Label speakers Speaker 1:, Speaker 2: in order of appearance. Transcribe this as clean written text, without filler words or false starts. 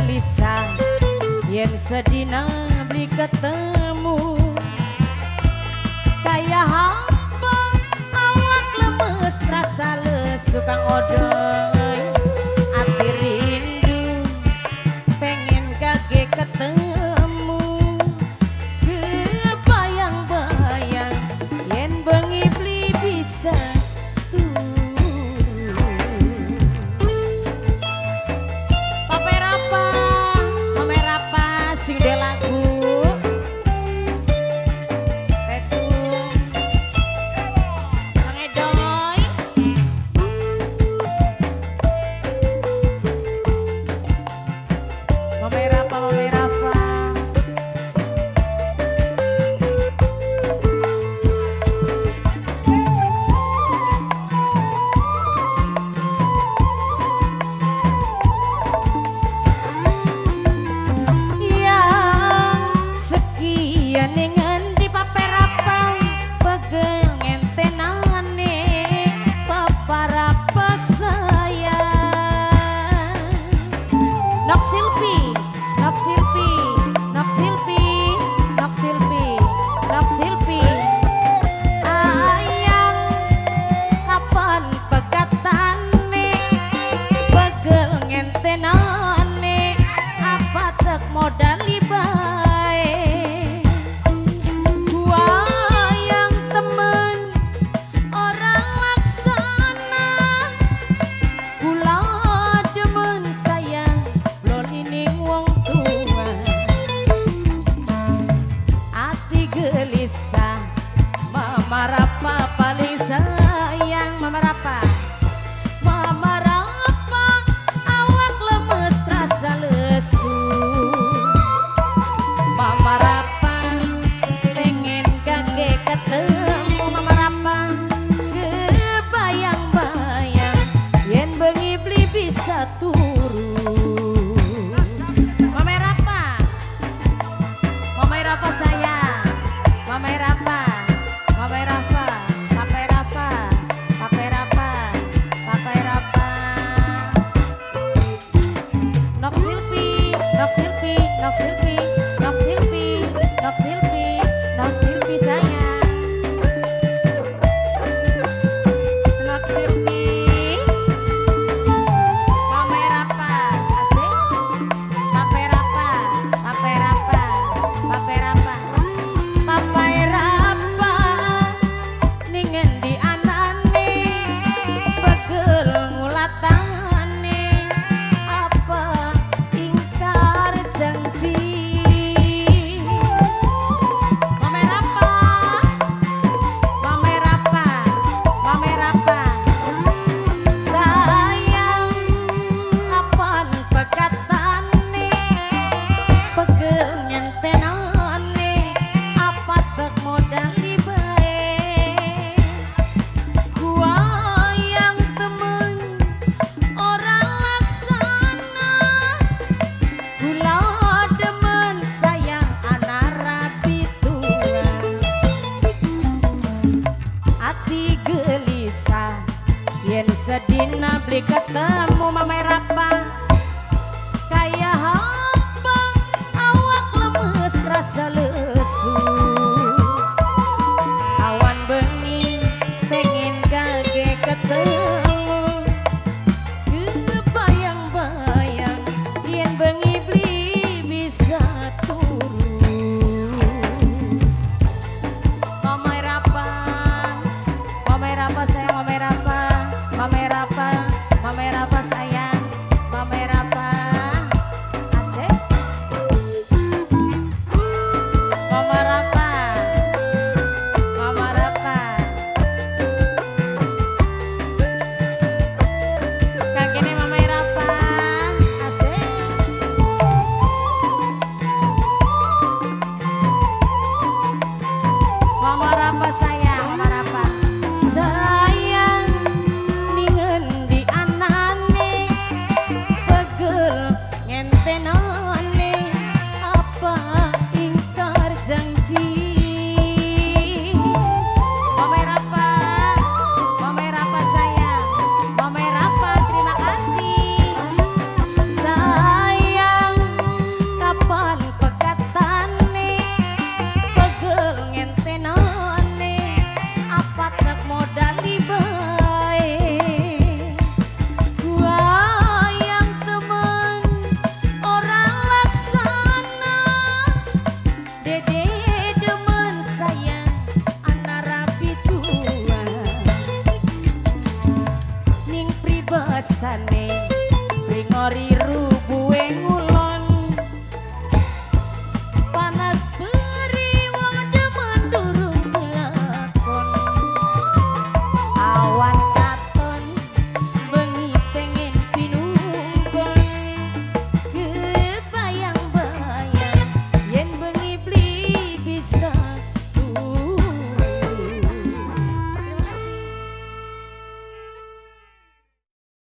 Speaker 1: gelisah yen sedina beli ketemu kayak hamba awak lemes rasa lesu kang odoy ati rindu pengen kage ketemu kebayang-bayang yen bengi beli bisa Mama Rapa paling sayang Mama Rapa awak lemes rasa lesu Mama Rapa pengen kage ketemu Mama Rapa kebayang-bayang yen bengi beli bisa turu Mama Rapa sayang Mama Rapa Nok Silvi sayang Nok Silvi Mama Rapa asik Papa Rapa ningen di anane pegel ngulatane apa ingkar janji mesane Ringori